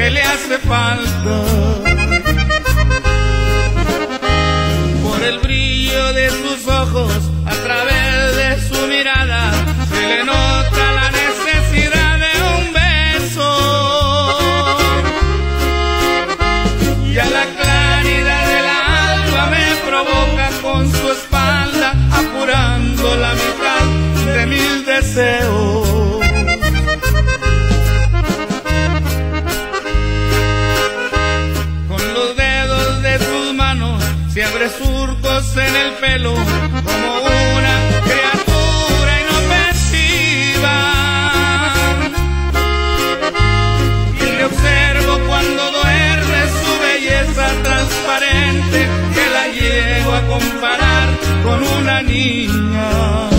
que le hace falta. Por el brillo de sus ojos, a través de su mirada, se le nota la necesidad de un beso. Y a la claridad del alba me provoca con su espalda, apurando la mitad de mis deseos. Con los dedos de sus manos se abre surcos en el pelo, como una criatura inofensiva. Y le observo cuando duerme su belleza transparente, que la llego a comparar con una niña.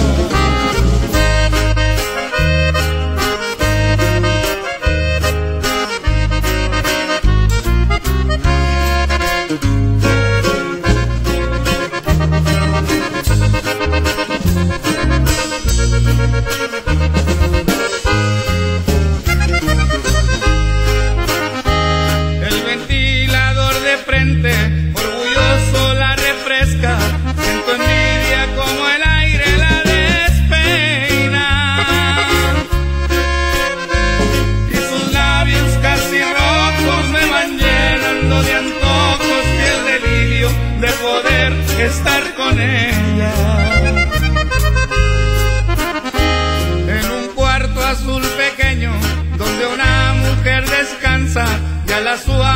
El ventilador de frente, orgulloso la refresca. Siento envidia como el aire la despeina. Y sus labios casi rojos me van llenando de antojos, y el delirio de poder estar con ella. En un cuarto azul pequeño, donde una mujer descansa, y a la suave